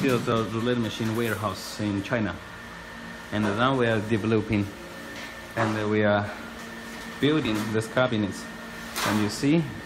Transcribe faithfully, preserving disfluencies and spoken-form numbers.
built a roulette machine warehouse in China, and now we are developing, and we are building these cabinets. And you see